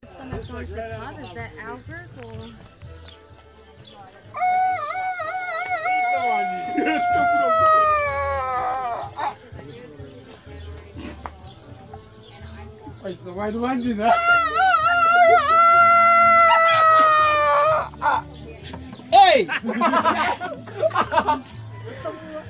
So much noise the pub, is that Albert or? Ay, sabay naman dyan ha. Hey!